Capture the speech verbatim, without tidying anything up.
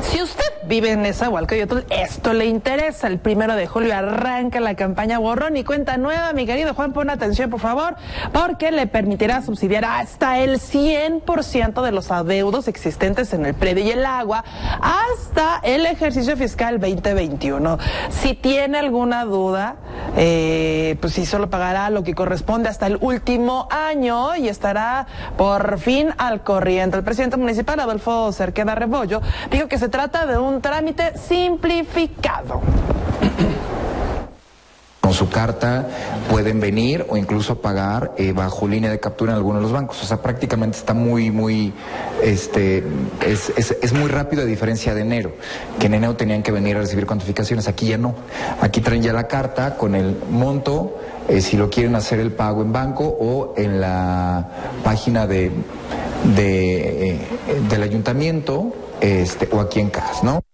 Si usted vive en Nezahualcóyotl, esto le interesa. El primero de julio arranca la campaña Borrón y Cuenta Nueva. Mi querido Juan, pon atención, por favor, porque le permitirá subsidiar hasta el cien por ciento de los adeudos existentes en el predio y el agua hasta el ejercicio fiscal veinte veintiuno. Si tiene alguna duda, eh, pues sí, solo pagará lo que corresponde hasta el último año y estará por fin al corriente. El presidente municipal, Adolfo Cerqueda Rebollo, dijo que se trata de un trámite simplificado. Con su carta pueden venir o incluso pagar eh, bajo línea de captura en alguno de los bancos. O sea, prácticamente está muy, muy, este, es, es, es muy rápido a diferencia de enero, que en enero tenían que venir a recibir cuantificaciones. Aquí ya no. Aquí traen ya la carta con el monto, eh, si lo quieren hacer el pago en banco o en la página de, de, eh, del ayuntamiento, este, o aquí en cajas, ¿no?